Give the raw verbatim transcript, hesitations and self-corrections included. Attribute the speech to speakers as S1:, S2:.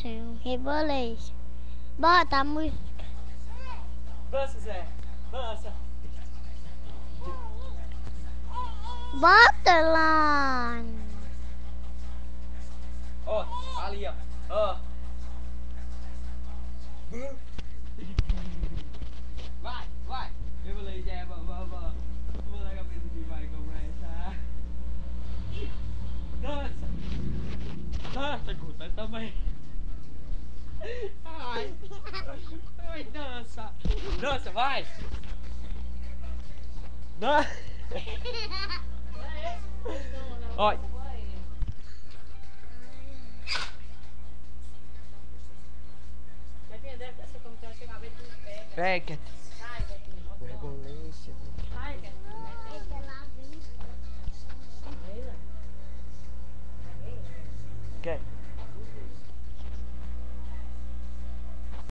S1: um reboleixo. Bota a música.
S2: Dança, Zé. Dança.
S1: Bota lá.
S2: Ó, ali, ó. Ó. Vai, vai. Eu vou ler, Zé. Vamos, vamos, vamos. Vamos lá, cabeça que vai começar. Dança. Dança, Guta, também. Ai. Ai, dança. Dança, vai. Dança. Olha. Pega.